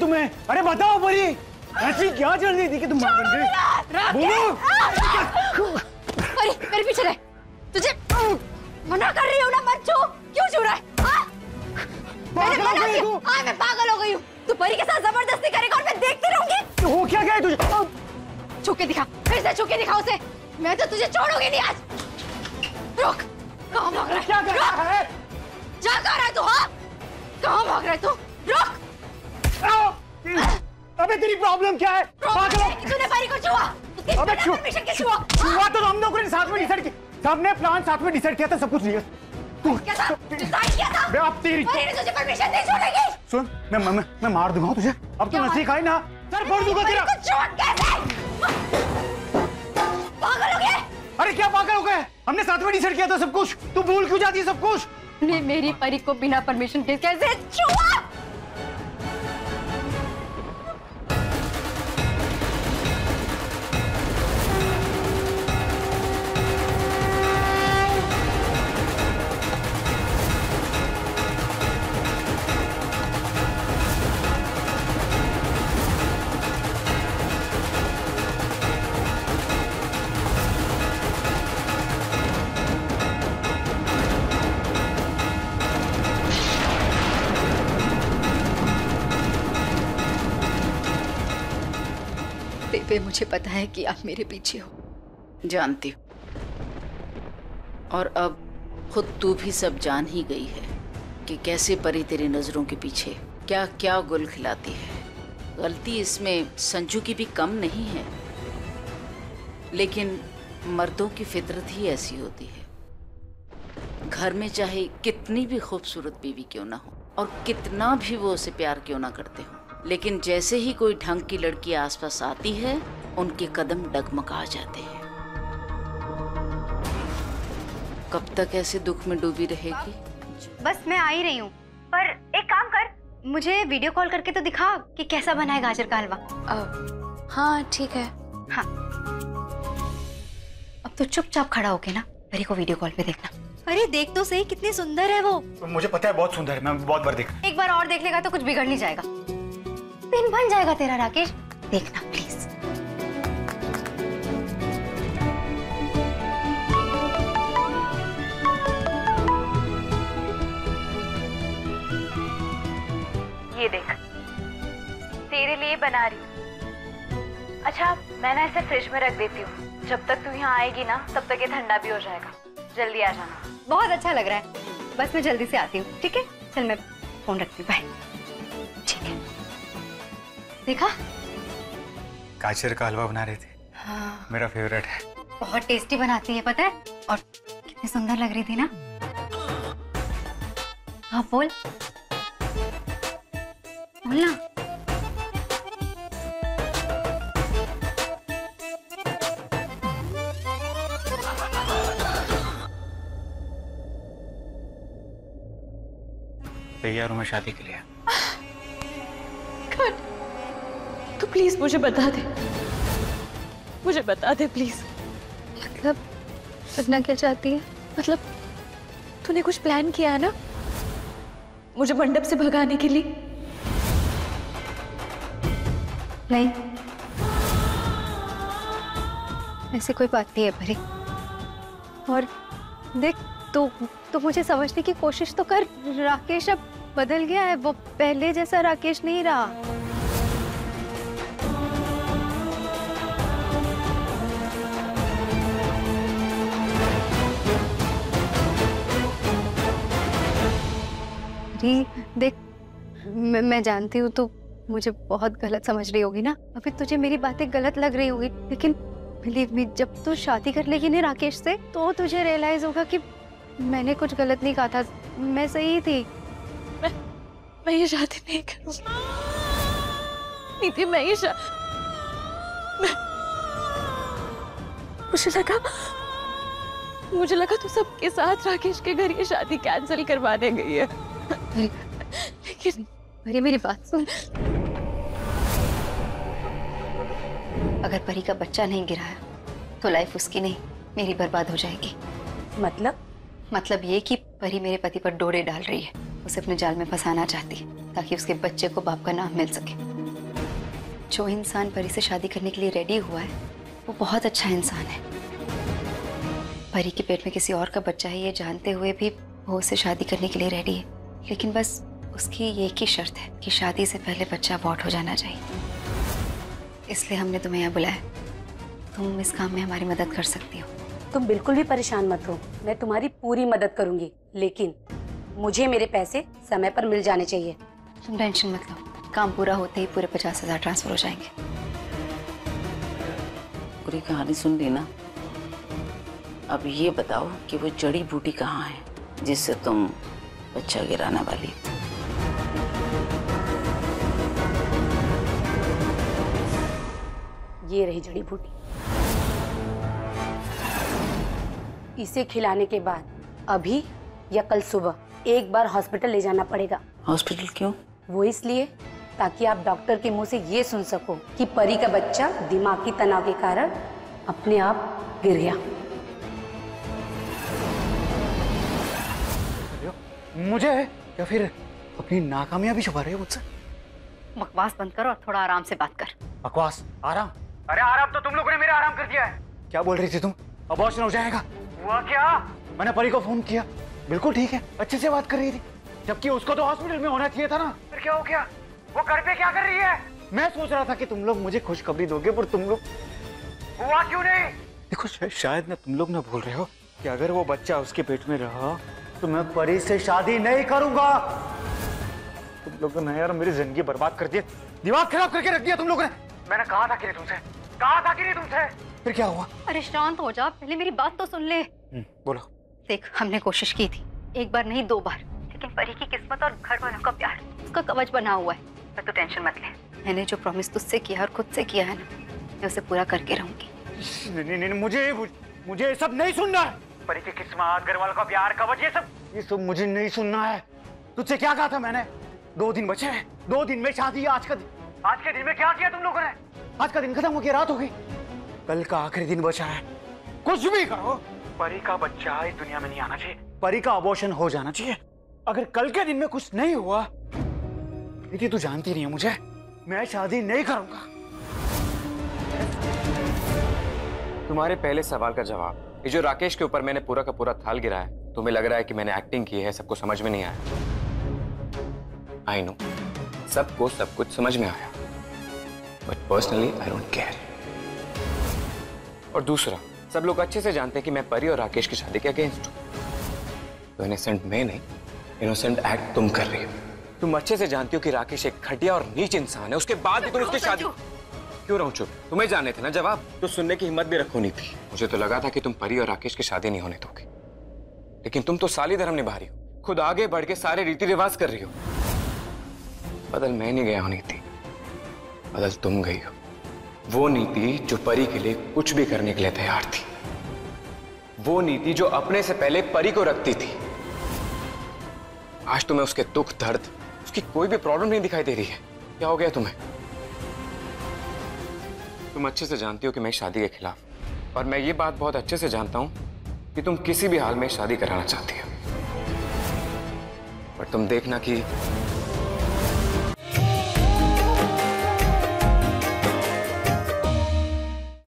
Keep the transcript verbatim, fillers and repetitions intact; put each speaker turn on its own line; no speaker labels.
तुम्हें? अरे बताओ परी, ऐसी क्या चल रही थी कि तुम मां बन गई? बोलो।
परी मेरे पीछे रह, तुझे मना कर रही हूँ ना, मत छू। क्यों छू रहा है? मैंने मना किया। हाँ मैं पागल हो गई हूँ। तू परी के साथ जबरदस्ती करेगा और मैं देखती रहूंगी।
वो क्या क्या है तुझे?
छू के दिखा, फिर से छू के दिखा उसे। मैं तो तुझे छोड़ूंगी नहीं आज। रुक, कहाँ भाग रहा है?
क्या कर रहा है?
जा कर रहा है तू? हाँ कहाँ भाग रहा है तू? रुक।
अबे तेरी प्रॉब्लम क्या है?
तूने परी को छुआ।
अबे छुआ छुआ तो हम लोगों ने साथ में डिसाइड किया। सबने प्लान साथ में डिसाइड किया था, सब कुछ नहीं है। तू
क्या था? डिसाइड किया था?
मैं अब तेरी
परी ने तुझे परमिशन नहीं छोड़ेगी।
सुन, मैं मैं मैं मार दूंगा तुझे। अब तू नसीब खाई ना, सर फोड़ दूंगा तेरा।
पागल हो गए?
अरे क्या पागल हो गए? हमने साथ में डिसाइड किया था सब कुछ। तू भूल क्यों जाती है सब कुछ?
ने मेरी परी को बिना परमिशन के कैसे छुआ? बेबे मुझे पता है कि आप मेरे पीछे हो।
जानती हूँ, और अब खुद तू भी सब जान ही गई है कि कैसे परी तेरी नजरों के पीछे क्या क्या गुल खिलाती है। गलती इसमें संजू की भी कम नहीं है, लेकिन मर्दों की फितरत ही ऐसी होती है। घर में चाहे कितनी भी खूबसूरत बीवी क्यों ना हो और कितना भी वो उसे प्यार क्यों ना करते हो, लेकिन जैसे ही कोई ढंग की लड़की आसपास आती है उनके कदम डगमगा जाते हैं। कब तक ऐसे दुख में डूबी रहेगी?
बस मैं आ ही रही हूँ, पर एक काम कर, मुझे वीडियो कॉल करके तो दिखा कि कैसा बना है गाजर का हलवा।
हाँ ठीक है।
हाँ अब तो चुपचाप खड़ा होके ना परी को वीडियो कॉल पे देखना। अरे देख तो सही कितनी सुंदर है वो।
तो मुझे पता है बहुत सुंदर है, मैं बहुत बार देखा।
एक बार और देख लेगा तो कुछ बिगड़ नहीं जाएगा। दिन बन जाएगा तेरा राकेश, देखना प्लीज।
ये देख, तेरे लिए बना रही हूँ। अच्छा मैं ना इसे फ्रिज में रख देती हूँ, जब तक तू यहाँ आएगी ना तब तक ये ठंडा भी हो जाएगा। जल्दी आ जाना।
बहुत अच्छा लग रहा है, बस मैं जल्दी से आती हूँ। ठीक है चल मैं फोन रखती हूँ, बाय। ठीक है देखा,
गाजर का हलवा बना रहे थे।
हाँ
मेरा फेवरेट है।
बहुत टेस्टी बनाती है पता है, और कितनी सुंदर लग रही थी ना। हाँ बोल बोल ना।
तैयार हूँ मैं शादी के लिए।
तू प्लीज मुझे बता दे, मुझे बता दे प्लीज।
मतलब करना क्या चाहती है?
मतलब तूने कुछ प्लान किया है ना मुझे मंडप से भगाने के लिए?
नहीं ऐसी कोई बात नहीं है परी। और देख तू तो मुझे समझने की कोशिश तो कर। राकेश अब बदल गया है, वो पहले जैसा राकेश नहीं रहा। देख मैं, मैं जानती हूँ तो मुझे बहुत गलत समझ रही होगी ना, अभी तुझे मेरी बातें गलत लग रही होगी, लेकिन बिलीव मी जब तू शादी कर लेगी ना राकेश से तो तुझे रियलाइज होगा कि मैंने कुछ गलत नहीं कहा था, मैं सही थी।
मैं मैं ये शादी नहीं करूँगी नीति, मैं ये शा... मैं... मुझे लगा मुझे लगा तू सबके साथ राकेश के घर ये शादी कैंसिल करवाने गई है, लेकिन
अरे मेरी बात सुन, अगर परी का बच्चा नहीं गिराया तो लाइफ उसकी नहीं मेरी बर्बाद हो जाएगी।
मतलब
मतलब ये कि परी मेरे पति पर डोरे डाल रही है। उसे अपने जाल में फंसाना चाहती है ताकि उसके बच्चे को बाप का नाम मिल सके। जो इंसान परी से शादी करने के लिए रेडी हुआ है वो बहुत अच्छा इंसान है। परी के पेट में किसी और का बच्चा है ये जानते हुए भी वो उससे शादी करने के लिए रेडी है, लेकिन बस उसकी एक ही शर्त है कि शादी से पहले बच्चा अबॉर्ट हो जाना चाहिए। इसलिए हमने तुम्हें यहाँ बुलाया। तुम इस काम में हमारी मदद कर सकती हो।
तुम बिल्कुल भी परेशान मत हो, मैं तुम्हारी पूरी मदद करूंगी, लेकिन मुझे मेरे पैसे समय पर मिल जाने चाहिए।
तुम टेंशन मत लो, काम पूरा होते ही पूरे पचास हजार ट्रांसफर हो जाएंगे।
पूरी कहानी सुन ली ना? अब ये बताओ कि वो जड़ी बूटी कहाँ है जिससे तुम बच्चा गिराने वाली?
ये रही जड़ी बूटी। इसे खिलाने के बाद अभी या कल सुबह एक बार हॉस्पिटल ले जाना पड़ेगा।
हॉस्पिटल क्यों?
वो इसलिए ताकि आप डॉक्टर के मुंह से ये सुन सको कि परी का बच्चा दिमागी तनाव के कारण अपने आप गिर गया।
मुझे या फिर अपनी नाकामयाबी छुपा रहे हो मुझसे?
बकवास बंद कर और थोड़ा आराम से बात कर।
बकवास? आराम? अरे आराम तो तुम लोगों ने मेरा आराम कर दिया है। क्या बोल रही थी तुम? अबॉर्शन हो जाएगा? हुआ क्या? मैंने परी को फोन किया, बिल्कुल ठीक है, अच्छे से बात कर रही थी, जबकि उसको तो हॉस्पिटल में होना चाहिए था ना। फिर क्या हो गया? वो घर पे क्या कर रही है? मैं सोच रहा था कि तुम लोग मुझे खुशखबरी दोगे, पर तुम लोग हुआ क्यों नहीं? देखो शायद ना तुम लोग ना बोल रहे हो कि अगर वो बच्चा उसके पेट में रहा तो मैं परी से शादी नहीं करूंगा। तुम लोगों ने यार मेरी जिंदगी बर्बाद कर दी, दिमाग खराब करके रख दिया तुम लोगों ने। मैंने कहा था कि नहीं तुमसे, कहा था कि नहीं तुमसे, फिर क्या हुआ?
अरे शांत हो जा, पहले मेरी बात तो सुन ले।
बोलो।
देख, हमने कोशिश की थी, एक बार नहीं दो बार, लेकिन परी की किस्मत और घर वालों का प्यार उसका कवच बना हुआ है। पर तू टेंशन मत ले, मैंने जो प्रॉमिस तुझसे किया और खुद से किया है ना, मैं उसे पूरा करके रहूंगी।
नहीं नहीं नहीं, मुझे मुझे ये सब नहीं सुनना है। परी की किस्मत, घर वालों का प्यार, कवच, ये सब ये सब मुझे नहीं सुनना है। तुझसे क्या कहा था मैंने? दो दिन बचे हैं, दो दिन में शादी है। आज का दिन, आज के दिन में क्या किया तुम लोगों ने? आज का दिन खत्म हो गया, रात हो गई, कल का आखिरी दिन बचा है। कुछ भी करो, परी का बच्चा इस दुनिया में नहीं आना चाहिए, परी का अबॉर्शन हो जाना चाहिए। अगर कल के दिन में कुछ नहीं हुआ, दीदी तू जानती नहीं है मुझे, मैं शादी नहीं करूंगा।
तुम्हारे पहले सवाल का जवाब, ये जो राकेश के ऊपर मैंने पूरा का पूरा थाल गिरा है, तुम्हें लग रहा है कि मैंने एक्टिंग की है, सबको समझ में नहीं आया। आई नो, सबको सब कुछ समझ में आया, but personally I don't care. और दूसरा, सब लोग अच्छे से जानते हैं कि मैं परी और राकेश की शादी के अगेंस्ट हूं। तो इनोसेंट मैं नहीं, इनोसेंट एक्ट तुम कर रही हो। तुम अच्छे से जानती हो कि राकेश एक घटिया और नीच इंसान है, उसके बाद भी तुम उसकी शादी क्यों रहूं चुप? तुम्हें जाने थे ना जवाब, तो सुनने की हिम्मत भी रखो नहीं थी। मुझे तो लगा था कि तुम परी और राकेश की शादी नहीं होने दोगे, लेकिन तुम तो साली धर्म निभा रही हो, खुद आगे बढ़ के सारे रीति रिवाज कर रही हो। बदल मैं नहीं गया हूं नीति, बदल तुम गई हो। वो नीति जो परी के लिए कुछ भी करने के लिए तैयार थी, वो नीति जो अपने से पहले परी को रखती थी। आज तुम्हें उसके दुख दर्द, उसकी कोई भी प्रॉब्लम नहीं दिखाई दे रही है। क्या हो गया तुम्हें? तुम अच्छे से जानती हो कि मैं शादी के खिलाफ, और मैं ये बात बहुत अच्छे से जानता हूं कि तुम किसी भी हाल में शादी कराना चाहती हो। पर तुम देखना कि